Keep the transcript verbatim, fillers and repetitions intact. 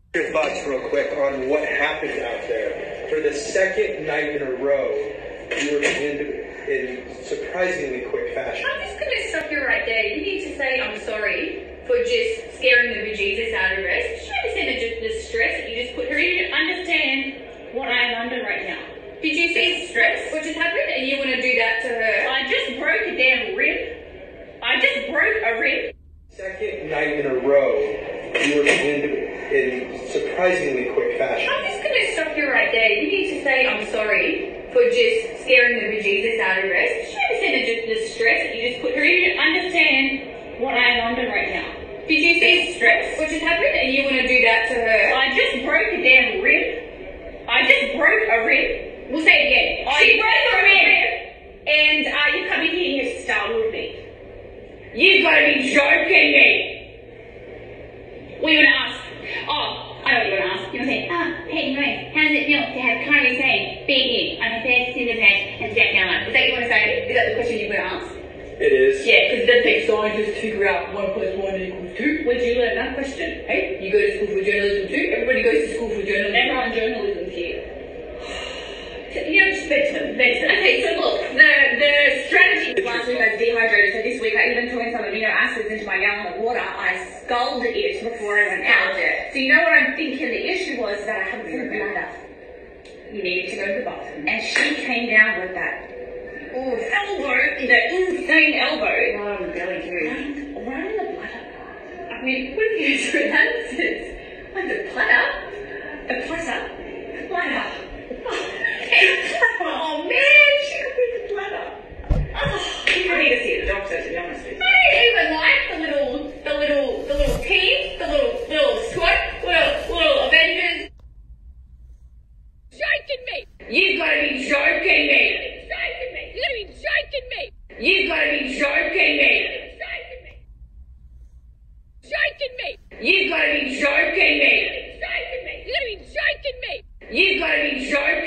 Your thoughts real quick on what happened out there. For the second night in a row, you were pinned in surprisingly quick fashion. I'm just going to stop you right there. You need to say I'm sorry for just scaring the bejesus out of us. Did you understand the, the stress that you just put her in? You understand what I am under right now. Did you see stress? What just happened? And you want to do that to her? I just broke a damn rib. I just broke a rib. Second night in a row, you were pinned in surprisingly quick fashion. I'm just going to stop you right there. You need to say I'm sorry for just scaring the bejesus out of us. Did you understand the, the stress that you just put her in? You understand what I am under right now. Did you see stress? What just happened? And you want to do that to her? I just broke a damn rib. I just broke a rib. We'll say it again. She broke a rib. And uh, you come in here and you startled me. You've got to be joking me. What are you going to ask? Oh, I know what you're going to ask. You're going to say, ah, hey, Grace, how does it feel to have Kyrie saying, be here on her first Cinderhead and Jack Allen? Is that what you want to say? Is that the question you're going to ask? It is. Yeah, because it does take scientists to figure out one plus one equals two. Where did you learn that question? Hey, you go to school for journalism too? Everybody goes to school for journalism. Everyone journalism's here. You know, just Benson, Benson. Okay, so look, the the strategy last week I was dehydrated, so this week I even took in some amino acids into my gallon of water. I sculled it before I went out. So you know what I'm thinking? The issue was that I hadn't put bladder. You needed to go to the bathroom, and she came down with that ooh, elbow, the insane elbow. Right on the belly too. Right, right on the bladder. I mean, what are you going to do with that? Like the platter, the platter, the bladder. Oh man, she could be the bladder. Oh, you could need to see the doctor, to be honest with you. I didn't even like the little, the little, the little team, the little, little squad, little, little Avengers. Joking me! You've got to be joking me! Joking me! You've got to be joking me! You've got to be joking me! Joking me! Joking me! You've got to be joking me! Joking me! You've got to be joking me! You've got to be joking.